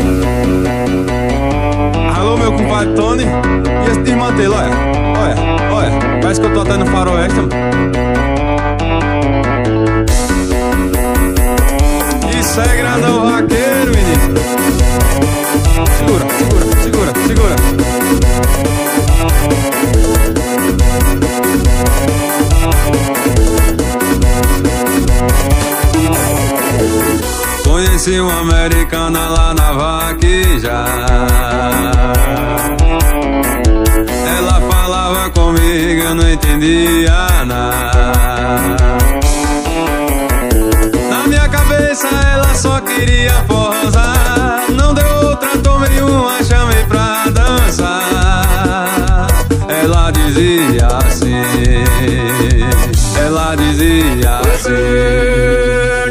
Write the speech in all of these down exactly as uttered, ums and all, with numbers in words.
Alô, meu compadre Tony. E esse desmantelo, olha, olha, olha. Parece que eu tô até no faroeste, mano. Isso é grandão vaqueiro, menino. Segura, segura, segura, segura. Conheci uma americana lá na vaqueja. Ela falava comigo, eu não entendia nada. Na minha cabeça ela só queria forrosar. Não deu outra, tomei uma, chamei pra dançar. Ela dizia assim, ela dizia assim.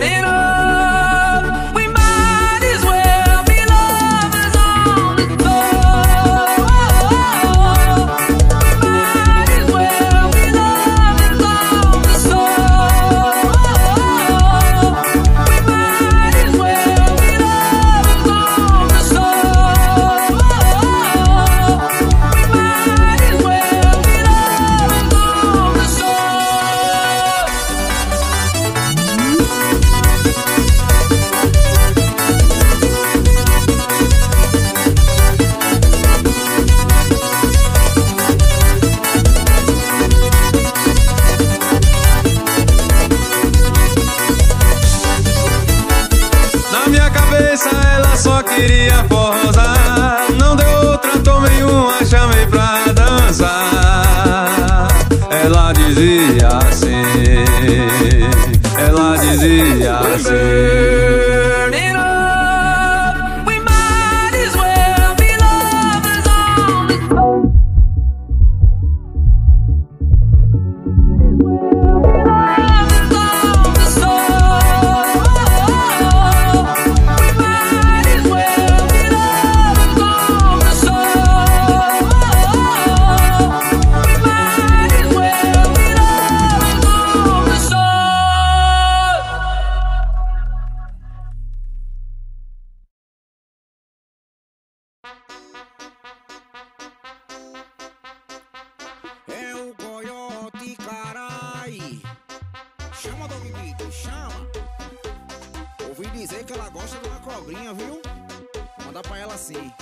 Ela só queria forrosar. Não deu outra, tomei uma, chamei pra dançar. Ela dizia assim, ela dizia assim. É o coiote, carai. Chama, Dominguito, chama. Ouvi dizer que ela gosta de uma cobrinha, viu? Manda pra ela assim.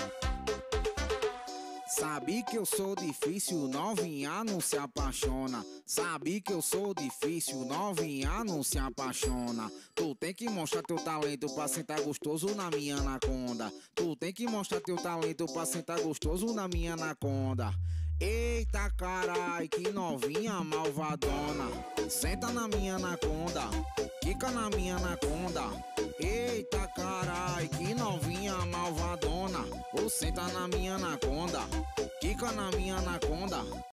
Sabe que eu sou difícil, novinha não se apaixona. Sabe que eu sou difícil, novinha não se apaixona. Tu tem que mostrar teu talento pra sentar gostoso na minha anaconda. Tu tem que mostrar teu talento pra sentar gostoso na minha anaconda. Eita carai, que novinha malvadona. Senta na minha anaconda, quica na minha anaconda. Eita carai, que novinha malvadona. Ou senta na minha anaconda, quica na minha anaconda.